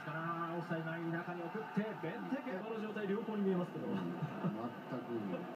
ますかな。オフサイドライン中に送ってベンテケの状態両方に見えますけど。 全く